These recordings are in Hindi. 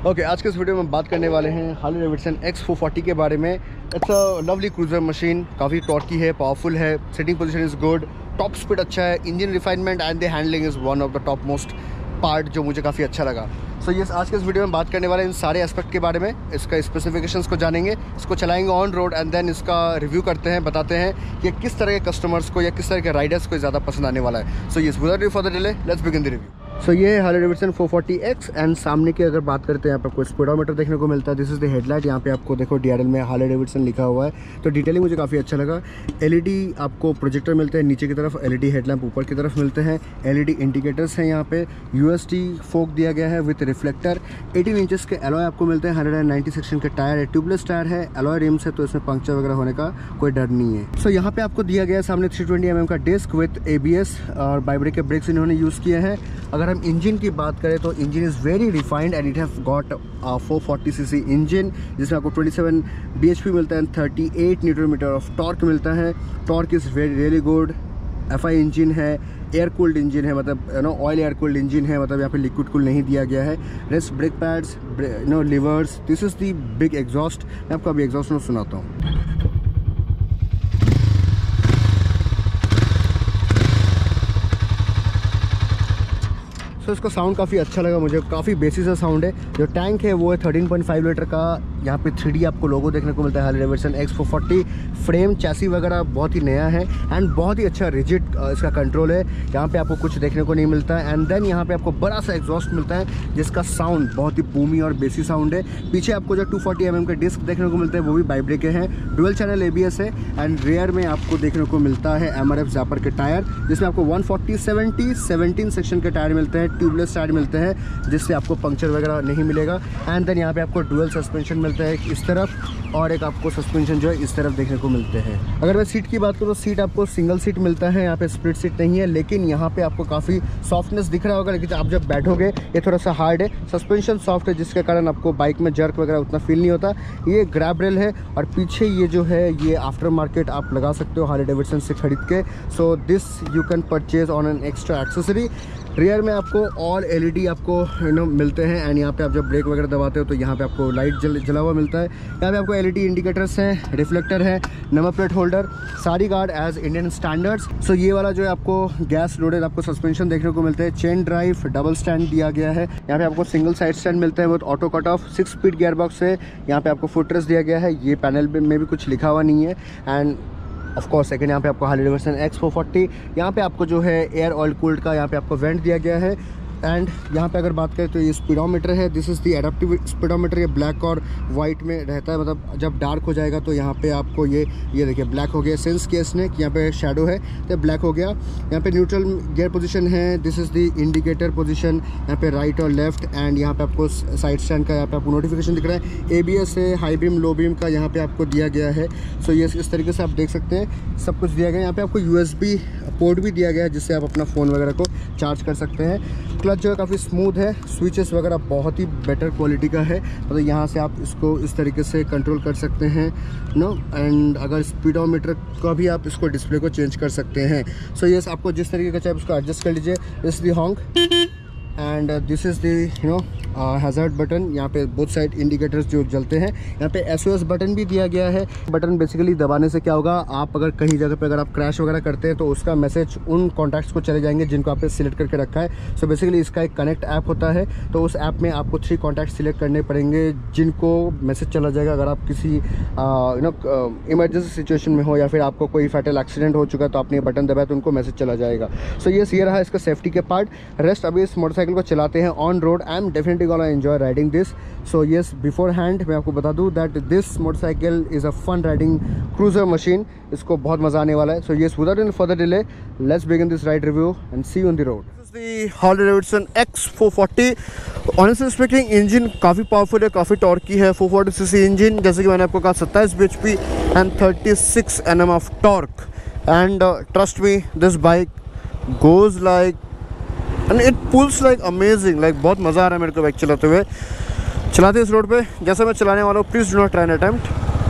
ओके, आज के इस वीडियो में बात करने वाले हैं हार्ले डेविडसन X440 के बारे में। It's a lovely cruiser machine, काफ़ी टॉर्की है, पावरफुल है, sitting position is good, top speed अच्छा है, engine refinement and the handling is one of the top most part जो मुझे काफ़ी अच्छा लगा। सो यस, आज के इस वीडियो में बात करने वाले इन सारे एस्पेक्ट के बारे में, इसका स्पेसिफिकेशंस को जानेंगे, इसको चलाएंगे ऑन रोड एंड देन इसका रिव्यू करते हैं, बताते हैं कि किस तरह के कस्टमर्स को या किस तरह के राइडर्स को ज़्यादा पसंद आने वाला है। So yes, without further delay let's begin the review. So ये है हार्ले डेविडसन 440X एंड सामने की अगर बात करते हैं यहाँ पर आपको स्पीडोमीटर देखने को मिलता है। दिस इज़ द हेडलाइट, यहाँ पे आपको देखो DRL में हार्ले डेविडसन लिखा हुआ है, तो डिटेलिंग मुझे काफ़ी अच्छा लगा। LED आपको प्रोजेक्टर मिलते हैं नीचे की तरफ, LED हेडलैम्प ऊपर की तरफ मिलते हैं, LED इंडिकेटर्स हैं यहाँ पे, USD फोक दिया गया है विथ रिफ्लेक्टर, 18 इंचेस के एलॉय आपको मिलते हैं, 190 सेक्शन के टायर है, ट्यूबलेस टायर है, एलॉय रिम्स है, तो इसमें पंक्चर वगैरह होने का कोई डर नहीं है। सो यहाँ पे आपको दिया गया है सामने 320 mm का डिस्क विथ ABS और बाइब्रेक के ब्रेक्स इन्होंने यूज़ किए हैं। अगर हम इंजन की बात करें तो engine is very refined and it have got 440cc engine जिसमें आपको 27 bhp मिलता है, 38 Nm ऑफ टॉर्क मिलता है। Torque is very really good. FI engine है, एयर कूल्ड इंजन है, मतलब ऑयल एयर कूल्ड इंजन है, मतलब यहाँ पे लिक्विड कूल नहीं दिया गया है। Rest brake pads, levers, this is the big exhaust. मैं आपको अभी एग्जॉस्ट नोट सुनाता हूँ। तो इसका साउंड काफ़ी अच्छा लगा मुझे, काफ़ी बेसिक सा साउंड है। जो टैंक है वो है 13.5 लीटर का। यहाँ पे 3D आपको लोगो देखने को मिलता है Harley Davidson X440। Frame chassis वगैरह बहुत ही नया है एंड बहुत ही अच्छा रिजिड इसका कंट्रोल है, यहाँ पे आपको कुछ देखने को नहीं मिलता है। एंड देन यहाँ पे आपको बड़ा सा एग्जॉस्ट मिलता है जिसका साउंड बहुत ही बूमी और बेसी साउंड है। पीछे आपको जो 240 mm के डिस्क देखने को मिलते हैं वो भी बाइब्रेक के हैं, डुअल चैनल ABS है एंड रेयर में आपको देखने को मिलता है MRF ज़ैपर के टायर जिसमें आपको 140/70 17 सेक्शन के टायर मिलते हैं, ट्यूबलेस टायर मिलते हैं जिससे आपको पंक्चर वगैरह नहीं मिलेगा। एंड देन यहाँ पे आपको डुअल सस्पेंशन मिलता है एक इस तरफ और एक आपको सस्पेंशन जो है इस तरफ देखने को मिलते हैं। अगर मैं सीट की बात करूँ तो सीट आपको सिंगल सीट मिलता है, यहाँ पे स्प्लिट सीट नहीं है, लेकिन यहाँ पे आपको काफ़ी सॉफ्टनेस दिख रहा होगा, लेकिन आप जब बैठोगे ये थोड़ा सा हार्ड है। सस्पेंशन सॉफ्ट है जिसके कारण आपको बाइक में जर्क वगैरह उतना फील नहीं होता। ये ग्रैब रेल है और पीछे ये जो है ये आफ्टर मार्केट आप लगा सकते हो हार्ले डेविडसन से खरीद के। So this you can purchase on an extra accessory. Rear में आपको ऑल LED आपको मिलते हैं एंड यहाँ पे आप जब ब्रेक वगैरह दबाते हो तो यहाँ पे आपको लाइट जला हुआ मिलता है। यहाँ पे आपको LED इंडिकेटर्स हैं, रिफ्लेक्टर है, नंबर प्लेट होल्डर, सारी guard as Indian standards. So ये वाला जो है आपको गैस लोडेड आपको सस्पेंशन देखने को मिलता है, चेन ड्राइव, डबल स्टैंड दिया गया है। यहाँ पे आपको सिंगल साइड स्टैंड मिलता है with auto cut off, 6 speed gear box है। यहाँ पे आपको फुट रेस्ट दिया गया है, ये पैनल में भी कुछ लिखा हुआ नहीं है। एंड ऑफ कोर्स सेकंड यहाँ पे आपको हार्ले डेविडसन X440, यहाँ पे आपको जो है एयर ऑयल कूल्ड का यहाँ पे आपको वेंट दिया गया है। एंड यहाँ पे अगर बात करें तो ये स्पीडोमीटर है, this is the adaptive speedometer. ये ब्लैक और वाइट में रहता है, मतलब जब डार्क हो जाएगा तो यहाँ पे आपको ये देखिए ब्लैक हो गया, सेंस किया इसने कि यहाँ पे शेडो है तो ब्लैक हो गया। यहाँ पे न्यूट्रल गियर पोजीशन है, this is the indicator position, यहाँ पे राइट और लेफ्ट। एंड यहाँ पे आपको साइड स्टैंड का यहाँ पे आपको नोटिफिकेशन दिख रहा है, ABS है, हाई बीम लो बीम का यहाँ पे आपको दिया गया है। सो ये इस तरीके से आप देख सकते हैं सब कुछ दिया गया है। यहाँ पे आपको USB पोर्ट भी दिया गया है जिससे आप अपना फ़ोन वगैरह को चार्ज कर सकते हैं। क्लच जो है काफ़ी स्मूथ है, स्विचेस वगैरह बहुत ही बेटर क्वालिटी का है, मतलब यहाँ से आप इसको इस तरीके से कंट्रोल कर सकते हैं एंड अगर स्पीडोमीटर का भी आप इसको डिस्प्ले को चेंज कर सकते हैं। सो यस, आपको जिस तरीके का चाहे उसको एडजस्ट कर लीजिए। This the honk and this is the hazard button, यहाँ पे बोथ साइड इंडिकेटर्स जो जलते हैं। यहाँ पे SOS बटन भी दिया गया है। बटन बेसिकली दबाने से क्या होगा, आप अगर कहीं जगह पे अगर आप क्रैश वगैरह करते हैं तो उसका मैसेज उन कॉन्टैक्ट्स को चले जाएंगे जिनको आपने सिलेक्ट करके रखा है। सो बेसिकली इसका एक कनेक्ट ऐप होता है, तो उस ऐप में आपको 3 कॉन्टैक्ट सिलेक्ट करने पड़ेंगे जिनको मैसेज चला जाएगा अगर आप किसी इमरजेंसी सिचुएशन में हो या फिर आपको कोई फैटल एक्सीडेंट हो चुका है तो आपने बटन दबाया तो उनको मैसेज चला जाएगा। सो ये रहा इसका सेफ्टी के पार्ट। रेस्ट अभी इस मोटरसाइकिल को चलाते हैं on road. I am definitely gonna enjoy riding this. So yes, beforehand मैं आपको बता दूं that this motorcycle is a fun riding cruiser machine. इसको बहुत मज़ा आने वाला है। So yes, without any further delay let's begin this ride review and see you on the road. The Harley Davidson X440। Honestly speaking engine काफ़ी पावरफुल है, काफ़ी टॉर्की है। 440cc इंजन, जैसे कि मैंने आपको कहा 27 bhp and 36 Nm of torque. And trust me, this bike goes like and it pulls like amazing, like बहुत मज़ा आ रहा है मेरे को बाइक चलाते हुए। चलाते इस रोड पे जैसा मैं चलाने वाला हूँ, please do not try an attempt.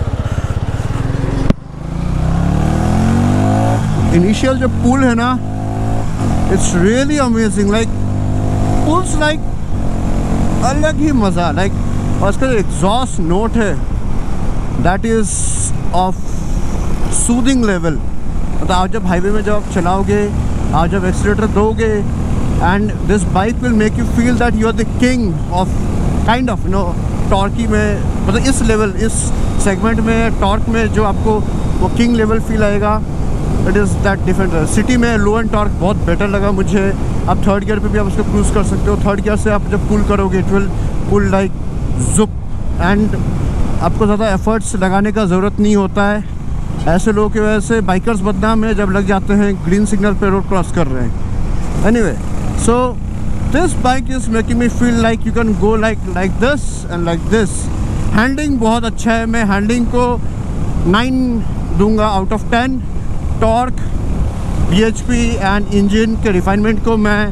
Initial जो पुल है ना, it's really amazing, like pulls like अलग ही मज़ा लाइक। और इसका जो एग्जॉस्ट नोट है that is of soothing level. मतलब आप जब हाईवे में जब आप चलाओगे, आप जब एक्सीलेटर दोगे, and this bike will make you feel that you are the king of kind of torquey में। मतलब इस लेवल, इस सेगमेंट में टॉर्क में जो आपको वो किंग लेवल फील आएगा, it is that different. City में लो एंड टॉर्क बहुत बेटर लगा मुझे। आप थर्ड गियर पे भी आप उसको क्रूज़ कर सकते हो। थर्ड गियर से आप जब पुल करोगे it will pull like zoop, and आपको ज़्यादा एफर्ट्स लगाने का ज़रूरत नहीं होता है। ऐसे लोगों की वजह से बाइकर्स बदनाम है जब लग जाते हैं ग्रीन सिग्नल पे रोड क्रॉस कर रहे हैं। Anyway, so this bike is making me feel like you can go like this and like this. Handling बहुत अच्छा है, मैं हैंडलिंग को 9 दूंगा out of 10। Torque, BHP and engine के रिफाइनमेंट को मैं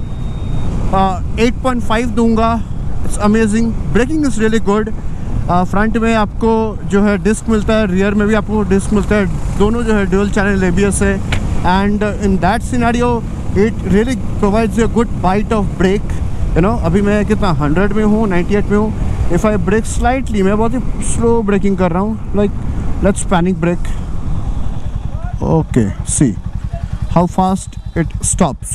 8.5 दूंगा। It's amazing. Braking is really good. Front में आपको जो है डिस्क मिलता है, रियर में भी आपको डिस्क मिलता है, दोनों जो है ड्यूल चैनल ABS है। And in that scenario it really provides a good bite of brake. अभी मैं कितना 100 में हूँ, 98 में हूँ। इफ़ आई ब्रेक स्लाइटली, मैं बहुत ही स्लो ब्रेकिंग कर रहा हूँ, like let's panic brake. Okay, see how fast it stops.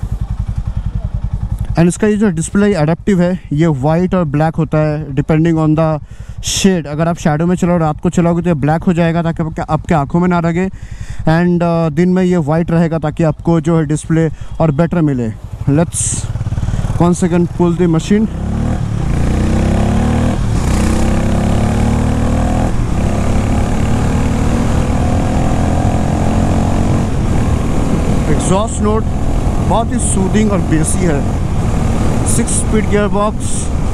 And इसका ये जो डिस्प्ले एडेप्टिव है, ये वाइट और ब्लैक होता है डिपेंडिंग ऑन द शेड। अगर आप शैडो में चलाओ, रात को चलाओगे तो ये ब्लैक हो जाएगा ताकि आपके आंखों में ना लगे, एंड दिन में ये वाइट रहेगा ताकि आपको जो है डिस्प्ले और बेटर मिले। Let's 1 second pull the machine. Exhaust note बहुत ही सूदिंग और बेसी है। 6 speed gear box,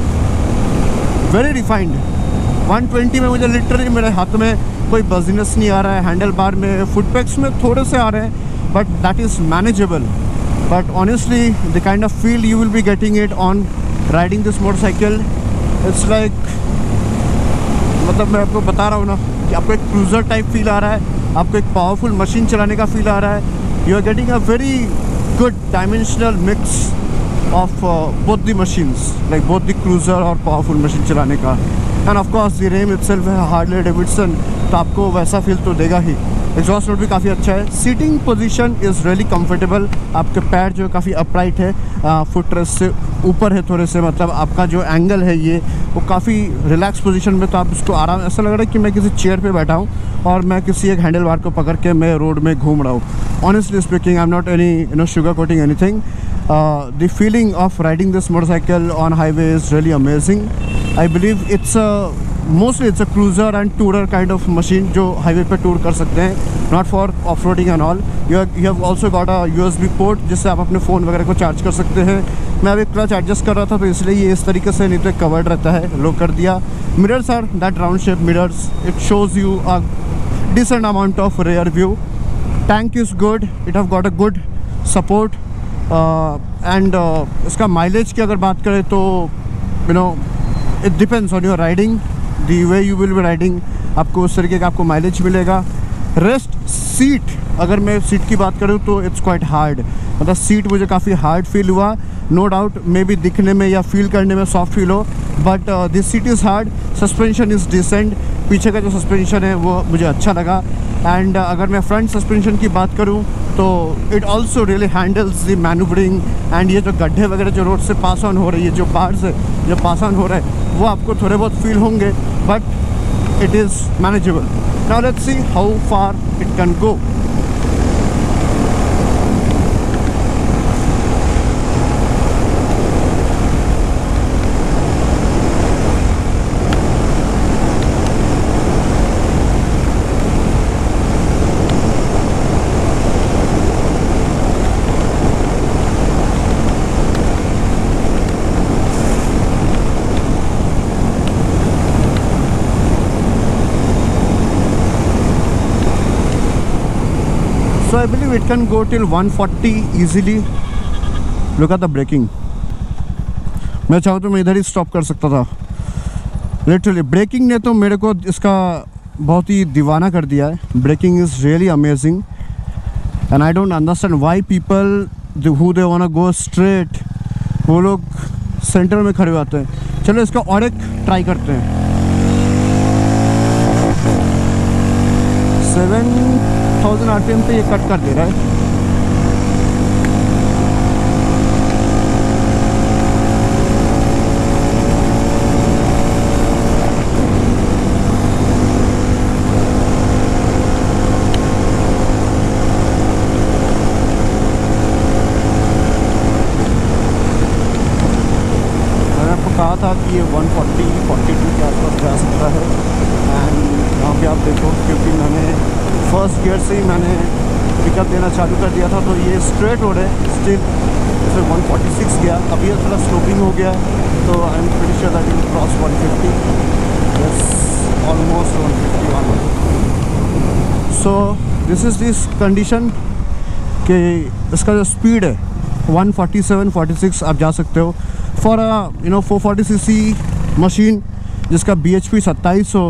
very refined. 120 में मुझे लिटरली मेरे हाथ में कोई बज़नेस नहीं आ रहा है। हैंडल बार में, फुटपैक्स में थोड़े से आ रहे हैं, but that is manageable. But honestly the kind of feel you will be getting it on riding this motorcycle, it's like, मतलब मैं आपको बता रहा हूँ ना कि आपको एक क्रूज़र टाइप फील आ रहा है, आपको एक पावरफुल मशीन चलाने का फील आ रहा है। You are getting a very good dimensional mix of both the machines, like both the cruiser और powerful machine चलाने का। and of course the RAM itself है Harley Davidson, तो आपको वैसा फील तो देगा ही। एग्जॉस्ट नोट भी काफ़ी अच्छा है। Seating position is really comfortable. आपके पैर जो काफ़ी अपराइट है, फुट रेस्ट से ऊपर है थोड़े से, मतलब आपका जो एंगल है ये वो काफ़ी रिलैक्स पोजीशन में, तो आप इसको आराम, ऐसा लग रहा है कि मैं किसी चेयर पे बैठा हूँ और मैं किसी एक हैंडल बार को पकड़ के मैं रोड में घूम रहा हूँ। Honestly speaking, I am not any sugar coating anything. The feeling of riding this motorcycle on highway is really amazing. I believe it's mostly it's a cruiser and tourer kind of machine जो highway पे टूर कर सकते हैं, not for off-roading and all. You have also got a USB port जिससे आप अपने फ़ोन वगैरह को चार्ज कर सकते हैं। मैं अभी क्लच एडजस्ट कर रहा था तो इसलिए ये इस तरीके से नहीं तो कवर्ड रहता है, लो कर दिया। Mirrors are that round shape mirrors, it shows you a decent amount of rear view. Tank is good, it have got a good support. And इसका माइलेज की अगर बात करें तो it depends on your riding, the way you will be riding, आपको उस तरीके का आपको माइलेज मिलेगा। रेस्ट सीट, अगर मैं सीट की बात करूँ तो इट्स क्वाइट हार्ड, मतलब सीट मुझे काफ़ी हार्ड फील हुआ। नो डाउट मे बी दिखने में या फील करने में सॉफ्ट फील हो, but this seat is hard. Suspension is decent, पीछे का जो सस्पेंशन है वो मुझे अच्छा लगा। एंड अगर मैं फ्रंट सस्पेंशन की बात करूँ तो it also really handles the manoeuvring. And ये जो गड्ढे वगैरह जो रोड से पास ऑन हो रही है, जो पहाड़ से जो पास ऑन हो रहे हैं, वो आपको थोड़े बहुत फील होंगे, but it is manageable. Now let's see how far it can go. So I believe it can go till 140 easily. Look at the braking. मैं चाहूँ तो मैं इधर ही स्टॉप कर सकता था। लिटरली ब्रेकिंग ने तो मेरे को इसका बहुत ही दीवाना कर दिया है। Braking is really amazing and I don't understand why people who they want to go straight, वो लोग सेंटर में खड़े होते हैं। चलो इसका और एक ट्राई करते हैं। 7000 RPM पे ये कट कर दे रहा है। कहा था कि ये 140-42 के आसपास जा सकता है। एंड यहाँ पे आप देखो, क्योंकि मैंने फर्स्ट गियर से ही मैंने पिकअप देना चालू कर दिया था, तो ये स्ट्रेट रोड है स्टिल। फिर 146 गया, अभी ये थोड़ा स्लोपिंग हो गया, तो I am pretty sure that will cross 150, yes almost 151। So this is this condition कि इसका जो स्पीड है 147-46 आप जा सकते हो फॉर 440cc मशीन जिसका BHP 2700,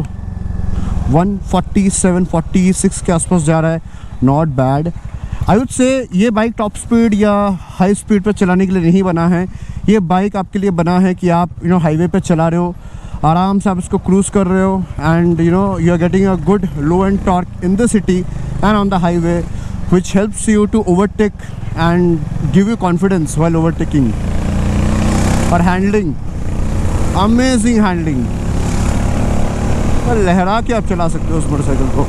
147-46 के आसपास जा रहा है। Not bad, I would say ये बाइक टॉप स्पीड या हाई स्पीड पर चलाने के लिए नहीं बना है। ये बाइक आपके लिए बना है कि आप हाईवे पे चला रहे हो, आराम से आप इसको क्रूज़ कर रहे हो, and you are getting a good low end torque in the city and on the highway, which helps you to overtake and give you confidence while overtaking. और हैंडलिंग, अमेजिंग हैंडलिंग, लहरा के आप चला सकते हो उस मोटरसाइकिल को।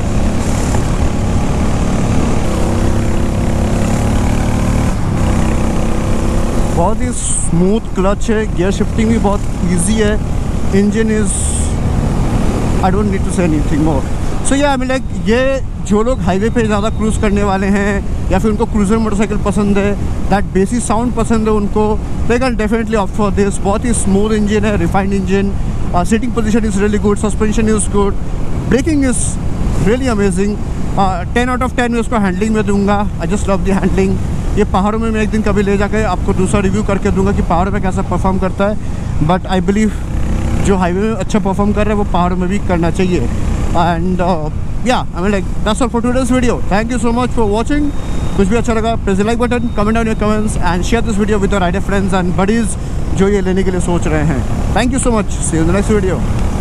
बहुत ही स्मूथ क्लच है, गियर शिफ्टिंग भी बहुत इजी है, engine is, I don't need to say anything more. So yeah I mean like, ये जो लोग हाईवे पे ज़्यादा क्रूज़ करने वाले हैं या फिर उनको क्रूज़र मोटरसाइकिल पसंद है, दैट बेसिक साउंड पसंद है उनको, they can definitely opt for this. बहुत ही स्मूथ इंजन है, refined engine, sitting position is really good, suspension is good, braking is really amazing. 10 out of 10 मैं उसको हैंडलिंग में दूंगा। I just love the handling. ये पहाड़ों में मैं एक दिन कभी ले जाकर आपको दूसरा रिव्यू करके दूंगा कि पहाड़ों में कैसा परफॉर्म करता है, बट आई बिलीव जो हाईवे में अच्छा परफॉर्म कर रहा है वो पहाड़ों में भी करना चाहिए। And yeah, I mean like that's all for today's video. Thank you so much for watching. कुछ भी अच्छा लगा press the like button, comment down your comments and share this video with your rider friends and buddies जो ये लेने के लिए सोच रहे हैं। Thank you so much, see you in the next video.